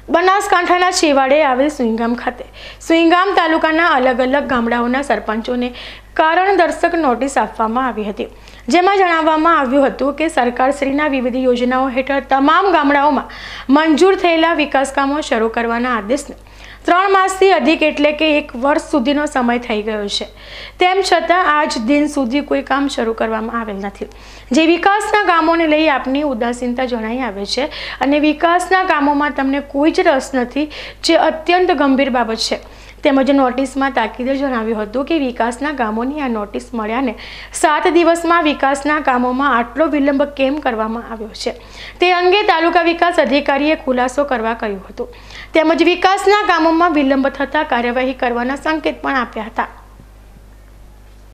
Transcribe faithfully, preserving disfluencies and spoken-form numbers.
બનાસકાંઠાના છેવાડે આવેલ સુઈગામ ખાતે સુઈગામ તાલુકાના અલગ અલગ ગામડાઓના સરપંચોને કારણદર્શક નોટિસ આપવામાં આવી હતી, જેમાં જણાવવામાં આવ્યું હતું કે સરકારશ્રીના વિવિધ યોજનાઓ હેઠળ તમામ ગામડાઓમાં મંજૂર થયેલા વિકાસ કામો શરૂ કરવાના આદેશને ત્રણ માસથી અધિક એટલે કે એક વર્ષ સુધીનો સમય થઈ ગયો છે, તેમ છતાં આજ દિન સુધી કોઈ કામ શરૂ કરવામાં આવેલ નથી, જે વિકાસના કામોને લઈ આપની ઉદાસીનતા જણાઈ આવે છે અને વિકાસના કામોમાં તમને કોઈ જ રસ નથી, જે અત્યંત ગંભીર બાબત છે। તેમજ નોટિસમાં તાકીદે જણાવ્યું હતું કે વિકાસના કામોની આ નોટિસ મળ્યાને સાત દિવસમાં વિકાસના કામોમાં આટલો વિલંબ કેમ કરવામાં આવ્યો છે તે અંગે તાલુકા વિકાસ અધિકારીએ ખુલાસો કરવા કહ્યું હતું। તેમજ વિકાસના કામોમાં વિલંબ થતાં કાર્યવાહી કરવાના સંકેત પણ આપ્યા હતા।